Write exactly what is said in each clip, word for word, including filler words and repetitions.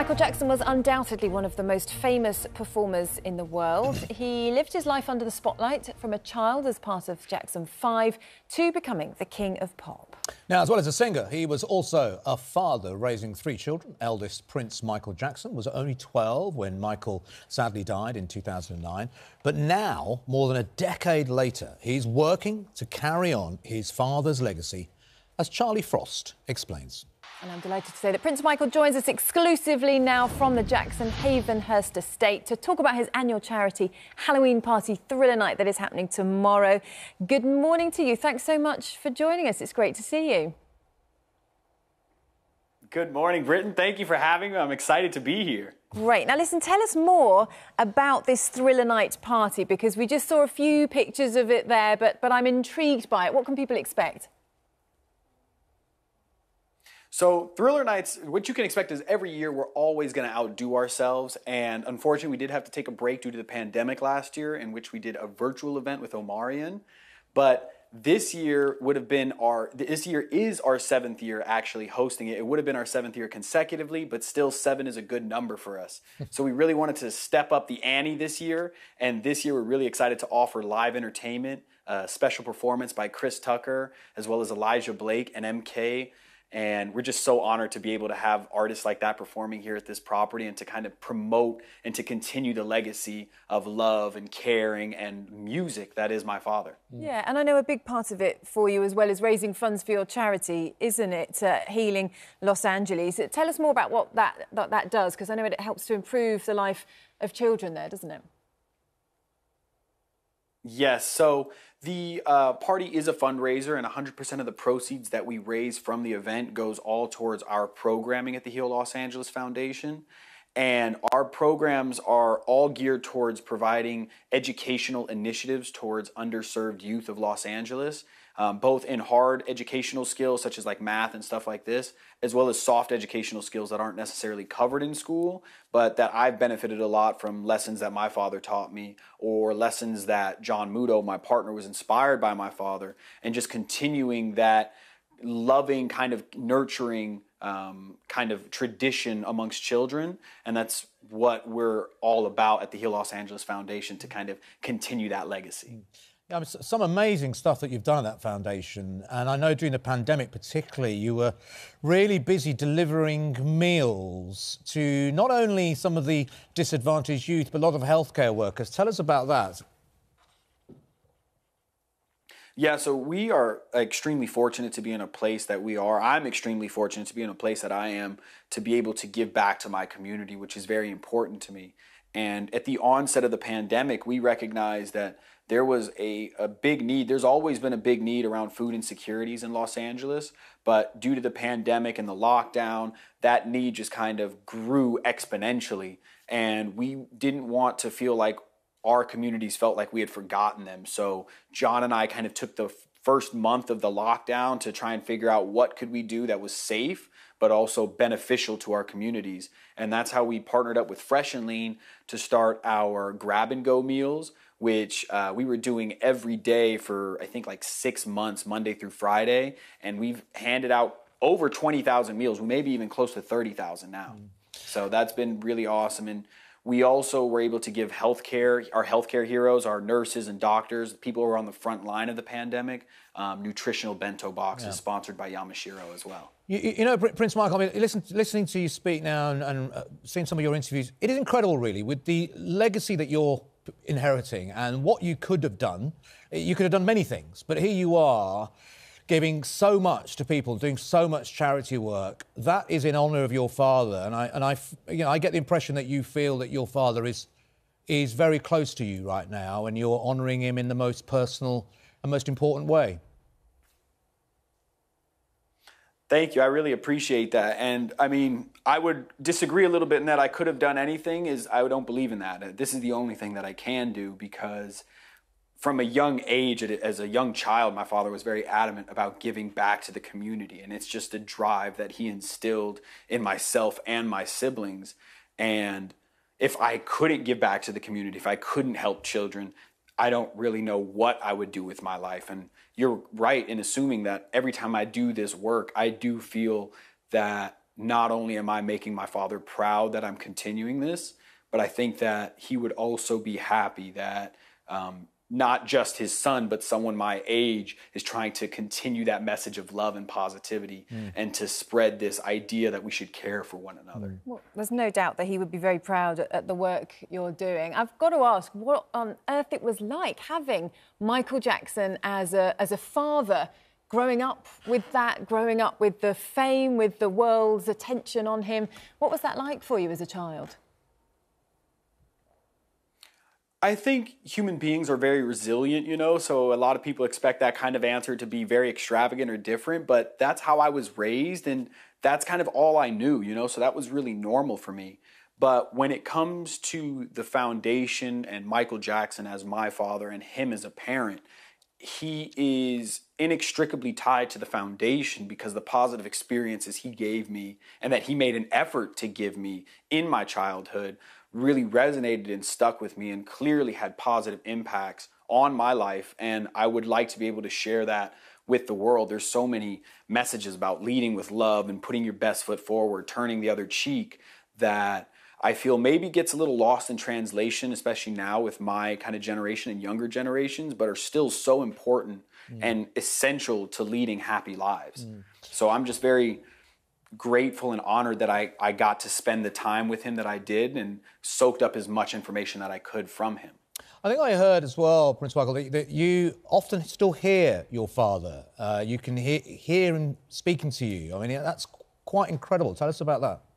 Michael Jackson was undoubtedly one of the most famous performers in the world. He lived his life under the spotlight from a child as part of Jackson five to becoming the king of pop. Now, as well as a singer, he was also a father, raising three children. Eldest Prince Michael Jackson was only twelve when Michael sadly died in two thousand nine. But now, more than a decade later, he's working to carry on his father's legacy, as Charlie Frost explains. And I'm delighted to say that Prince Michael joins us exclusively now from the Jackson Havenhurst estate to talk about his annual charity Halloween party Thriller Night that is happening tomorrow. Good morning to you. Thanks so much for joining us. It's great to see you. Good morning, Britton. Thank you for having me. I'm excited to be here. Great. Now, listen, tell us more about this Thriller Night party, because we just saw a few pictures of it there, but, but I'm intrigued by it. What can people expect? So Thriller Nights, what you can expect is every year we're always going to outdo ourselves. And unfortunately, we did have to take a break due to the pandemic last year, in which we did a virtual event with Omarion. But this year would have been our, this year is our seventh year actually hosting it. It would have been our seventh year consecutively, but still seven is a good number for us. So we really wanted to step up the ante this year. And this year we're really excited to offer live entertainment, a special performance by Chris Tucker, as well as Elijah Blake and M K. And we're just so honored to be able to have artists like that performing here at this property and to kind of promote and to continue the legacy of love and caring and music that is my father. Yeah, and I know a big part of it for you, as well as raising funds for your charity, isn't it? Uh, Healing Los Angeles. Tell us more about what that, that, that does, because I know it helps to improve the life of children there, doesn't it? Yes, so the uh, party is a fundraiser, and one hundred percent of the proceeds that we raise from the event goes all towards our programming at the Heal Los Angeles Foundation. And our programs are all geared towards providing educational initiatives towards underserved youth of Los Angeles, um, both in hard educational skills such as like math and stuff like this, as well as soft educational skills that aren't necessarily covered in school, but that I've benefited a lot from lessons that my father taught me, or lessons that John Muto, my partner, was inspired by my father, and just continuing that loving, kind of nurturing um, kind of tradition amongst children. And that's what we're all about at the Heal Los Angeles Foundation, to kind of continue that legacy. Yeah, I mean, some amazing stuff that you've done at that foundation. And I know during the pandemic particularly, you were really busy delivering meals to not only some of the disadvantaged youth, but a lot of healthcare workers. Tell us about that. Yeah, so we are extremely fortunate to be in a place that we are. I'm extremely fortunate to be in a place that I am, to be able to give back to my community, which is very important to me. And at the onset of the pandemic, we recognized that there was a, a big need. There's always been a big need around food insecurities in Los Angeles, but due to the pandemic and the lockdown, that need just kind of grew exponentially. And we didn't want to feel like our communities felt like we had forgotten them. So John and I kind of took the first month of the lockdown to try and figure out what could we do that was safe, but also beneficial to our communities. And that's how we partnered up with Fresh and Lean to start our grab and go meals, which uh, we were doing every day for, I think, like six months, Monday through Friday. And we've handed out over twenty thousand meals, maybe even close to thirty thousand now. Mm. So that's been really awesome. And we also were able to give healthcare, our healthcare heroes, our nurses and doctors, people who are on the front line of the pandemic, um, nutritional bento boxes, yeah, sponsored by Yamashiro as well. You, you know, Prince Michael, I mean, listen, listening to you speak now and, and uh, seeing some of your interviews, it is incredible, really, with the legacy that you're inheriting and what you could have done. You could have done many things, but here you are, giving so much to people, doing so much charity work. That is in honour of your father, and I and I, you know, I get the impression that you feel that your father is is very close to you right now, and you're honouring him in the most personal and most important way. Thank you. I really appreciate that. And I mean, I would disagree a little bit in that I could have done anything. Is I don't believe in that. This is the only thing that I can do, because from a young age, as a young child, my father was very adamant about giving back to the community. And it's just a drive that he instilled in myself and my siblings. And if I couldn't give back to the community, if I couldn't help children, I don't really know what I would do with my life. And you're right in assuming that every time I do this work, I do feel that not only am I making my father proud that I'm continuing this, but I think that he would also be happy that um, not just his son, but someone my age is trying to continue that message of love and positivity mm. and to spread this idea that we should care for one another. Well, there's no doubt that he would be very proud at, at the work you're doing. I've got to ask what on earth it was like having Michael Jackson as a, as a father, growing up with that, growing up with the fame, with the world's attention on him. What was that like for you as a child? I think human beings are very resilient, you know, so a lot of people expect that kind of answer to be very extravagant or different, but that's how I was raised and that's kind of all I knew, you know, so that was really normal for me. But when it comes to the foundation and Michael Jackson as my father and him as a parent, he is inextricably tied to the foundation because the positive experiences he gave me and that he made an effort to give me in my childhood really resonated and stuck with me and clearly had positive impacts on my life. And I would like to be able to share that with the world. There's so many messages about leading with love and putting your best foot forward, turning the other cheek, that I feel maybe gets a little lost in translation, especially now with my kind of generation and younger generations, but are still so important mm. and essential to leading happy lives. Mm. So I'm just very grateful and honored that I, I got to spend the time with him that I did and soaked up as much information that I could from him. I think I heard as well, Prince Michael, that, that you often still hear your father. Uh, you can hear, hear him speaking to you. I mean, that's quite incredible. Tell us about that.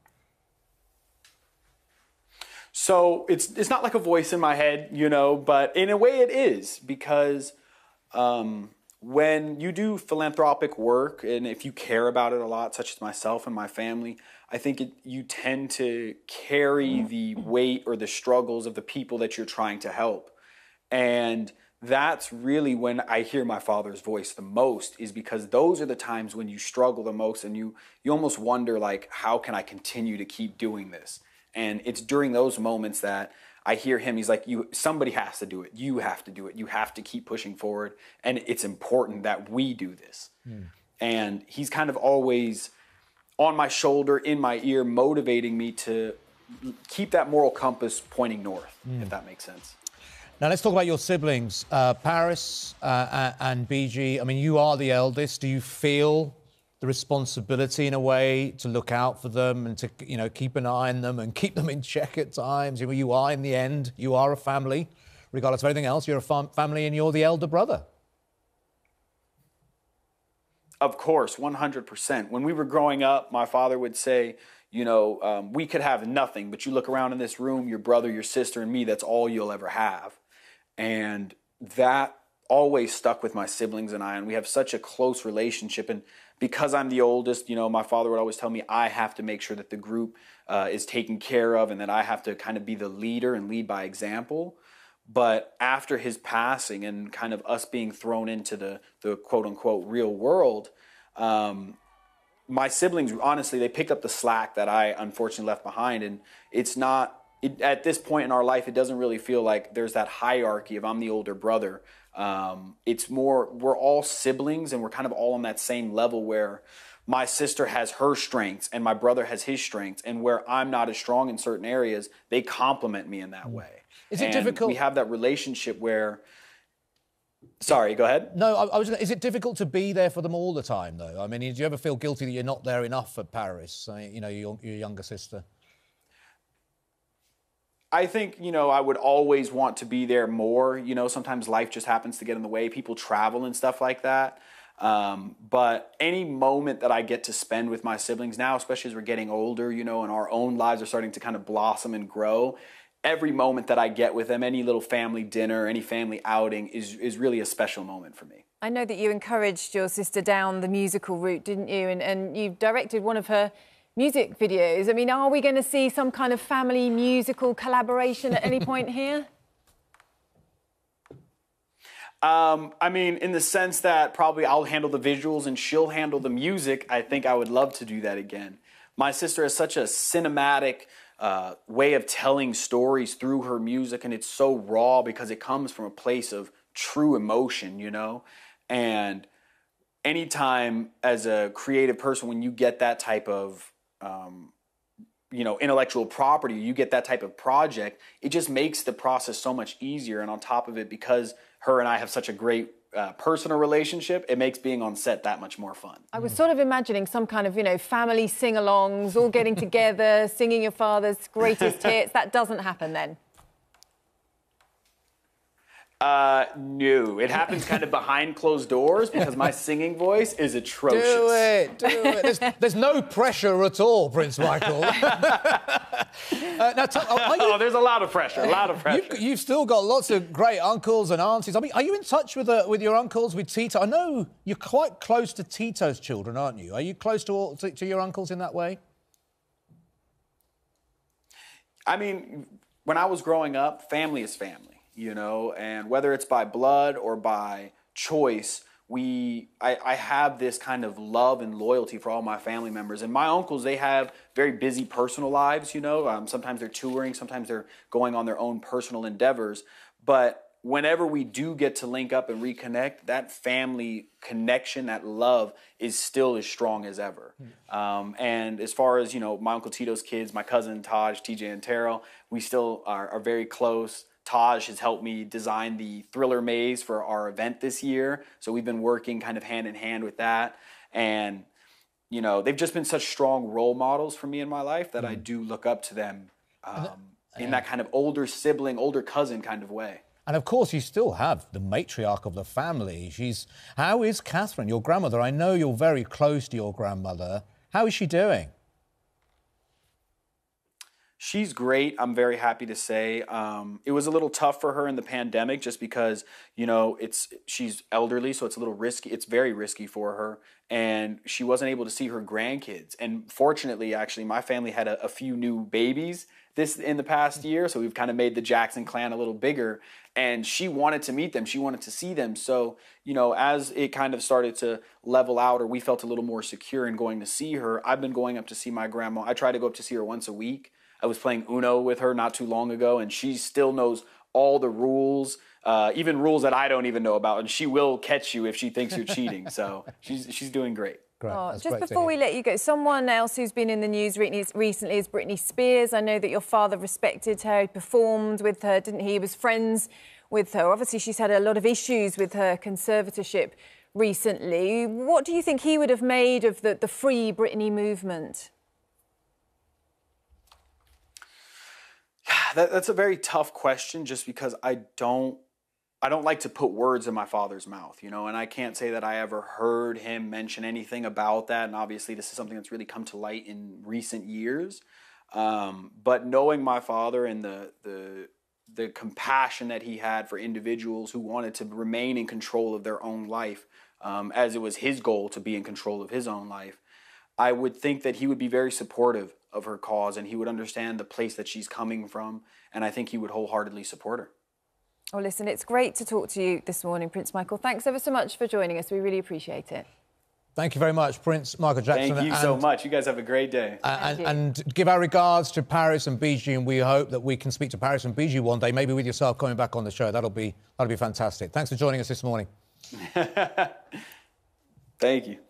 So it's it's not like a voice in my head, you know, but in a way it is, because um, when you do philanthropic work and if you care about it a lot, such as myself and my family, I think it, you tend to carry the weight or the struggles of the people that you're trying to help. And that's really when I hear my father's voice the most, is because those are the times when you struggle the most and you you almost wonder, like, how can I continue to keep doing this? And it's during those moments that I hear him. He's like, "You, somebody has to do it. You have to do it. You have to keep pushing forward. And it's important that we do this." Mm. And he's kind of always on my shoulder, in my ear, motivating me to keep that moral compass pointing north, mm. if that makes sense. Now, let's talk about your siblings, uh, Paris uh, and B G. I mean, you are the eldest. Do you feel the responsibility in a way to look out for them and to, you know, keep an eye on them and keep them in check at times? You know, you are, in the end, you are a family. Regardless of anything else, you're a fam family and you're the elder brother. Of course, one hundred percent. When we were growing up, my father would say, you know, um, we could have nothing, but you look around in this room, your brother, your sister, and me, that's all you'll ever have. And that always stuck with my siblings and I, and we have such a close relationship. And because I'm the oldest, you know, my father would always tell me I have to make sure that the group uh, is taken care of and that I have to kind of be the leader and lead by example. But after his passing and kind of us being thrown into the, the quote-unquote real world, um, my siblings, honestly, they picked up the slack that I unfortunately left behind. And it's not, it, at this point in our life, it doesn't really feel like there's that hierarchy of I'm the older brother. Um, it's more, we're all siblings and we're kind of all on that same level where my sister has her strengths and my brother has his strengths, and where I'm not as strong in certain areas, they complement me in that way. Is it and difficult? We have that relationship where, sorry, go ahead. No, I, I was. Is it difficult to be there for them all the time, though? I mean, do you ever feel guilty that you're not there enough for Paris, uh, you know, your, your younger sister? I think, you know, I would always want to be there more. You know, sometimes life just happens to get in the way. People travel and stuff like that. Um, but any moment that I get to spend with my siblings now, especially as we're getting older, you know, and our own lives are starting to kind of blossom and grow, every moment that I get with them, any little family dinner, any family outing is, is really a special moment for me. I know that you encouraged your sister down the musical route, didn't you? And, and you directed one of her music videos. I mean, are we going to see some kind of family musical collaboration at any point here? Um, I mean, in the sense that probably I'll handle the visuals and she'll handle the music, I think I would love to do that again. My sister has such a cinematic uh, way of telling stories through her music, and it's so raw because it comes from a place of true emotion, you know? And anytime as a creative person, when you get that type of um, you know, intellectual property, you get that type of project, it just makes the process so much easier. And on top of it, because her and I have such a great uh, personal relationship, it makes being on set that much more fun. I was sort of imagining some kind of, you know, family sing-alongs, all getting together, singing your father's greatest hits. That doesn't happen then. Uh, no, it happens kind of behind closed doors because my singing voice is atrocious. Do it, do it. There's, there's no pressure at all, Prince Michael. uh, now, t- are you, oh, there's a lot of pressure, a lot of pressure. You've, you've still got lots of great uncles and aunties. I mean, are you in touch with uh, with your uncles, with Tito? I know you're quite close to Tito's children, aren't you? Are you close to, all, to, to your uncles in that way? I mean, when I was growing up, family is family. You know, and whether it's by blood or by choice, we I, I have this kind of love and loyalty for all my family members. And my uncles, they have very busy personal lives, you know. Um, sometimes they're touring, sometimes they're going on their own personal endeavors. But whenever we do get to link up and reconnect, that family connection, that love is still as strong as ever. Mm. Um, and as far as, you know, my Uncle Tito's kids, my cousin Taj, T J, and Terrell, we still are, are very close. Taj has helped me design the Thriller Maze for our event this year. So we've been working kind of hand in hand with that. And, you know, they've just been such strong role models for me in my life that mm. I do look up to them um, in yeah. that kind of older sibling, older cousin kind of way. And, of course, you still have the matriarch of the family. She's... How is Catherine, your grandmother? I know you're very close to your grandmother. How is she doing? She's great, I'm very happy to say. Um, it was a little tough for her in the pandemic just because, you know, it's she's elderly, so it's a little risky. It's very risky for her. And she wasn't able to see her grandkids. And fortunately, actually, my family had a, a few new babies this in the past year, so we've kind of made the Jackson clan a little bigger. And she wanted to meet them. She wanted to see them. So, you know, as it kind of started to level out or we felt a little more secure in going to see her, I've been going up to see my grandma. I try to go up to see her once a week. I was playing Uno with her not too long ago, and she still knows all the rules, uh, even rules that I don't even know about, and she will catch you if she thinks you're cheating. So she's she's doing great. Great. Oh, just before we let you go, someone else who's been in the news recently is Britney Spears. I know that your father respected her, he performed with her, didn't he? He was friends with her. Obviously, she's had a lot of issues with her conservatorship recently. What do you think he would have made of the, the Free Britney movement? That, that's a very tough question just because I don't I don't like to put words in my father's mouth, you know, and I can't say that I ever heard him mention anything about that. And obviously this is something that's really come to light in recent years. Um, but knowing my father and the, the, the compassion that he had for individuals who wanted to remain in control of their own life, um, as it was his goal to be in control of his own life, I would think that he would be very supportive of her cause and he would understand the place that she's coming from, and I think he would wholeheartedly support her. Oh, listen, it's great to talk to you this morning, Prince Michael. Thanks ever so much for joining us. We really appreciate it. Thank you very much, Prince Michael Jackson. Thank you and, so much. You guys have a great day. And, and, and give our regards to Paris and Bijou, and we hope that we can speak to Paris and Bijou one day, maybe with yourself coming back on the show. That'll be, that'll be fantastic. Thanks for joining us this morning. Thank you.